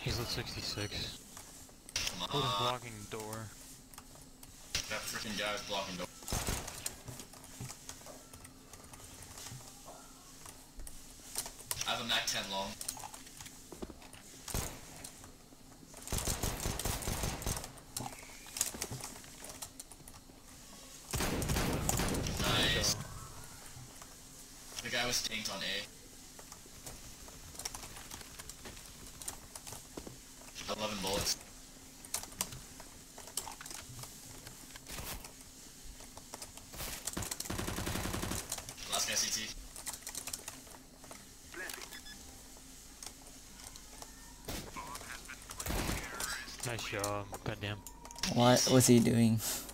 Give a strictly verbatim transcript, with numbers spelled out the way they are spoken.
He's at sixty-six. Come What is on. blocking the door? That freaking guy is blocking door. I have a Mac ten long. Nice. The guy was stinked on A. eleven bullets. Last guy C T. Nice job. Goddamn. What was he doing?